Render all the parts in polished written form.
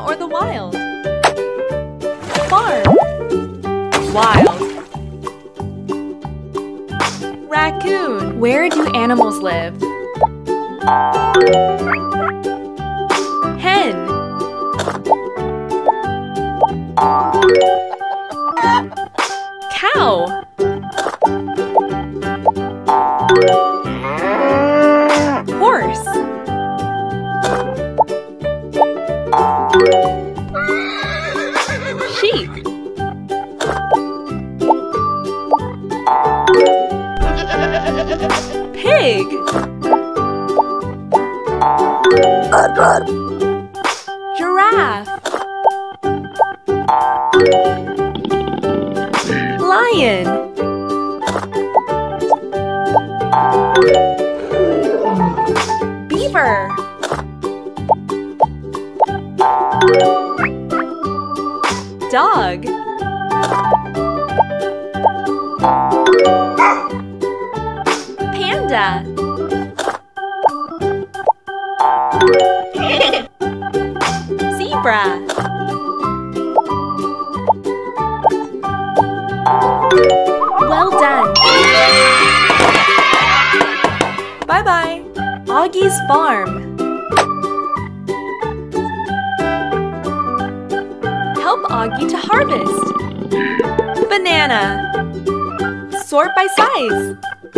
or the wild? Farm. Wild. Raccoon. Where do animals live? Hen. Cow. Horse. Sheep. Pig. Giraffe. Lion. Beaver. Dog. Panda. Zebra. Well done! Bye-bye! Augie's farm. Help Augie to harvest. Banana. Sort by size.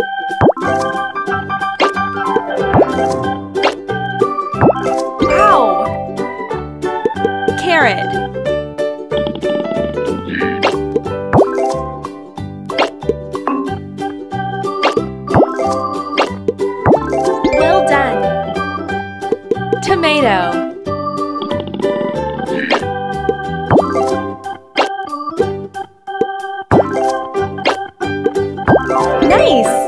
Ow! Carrot. Well done! Tomato. Nice!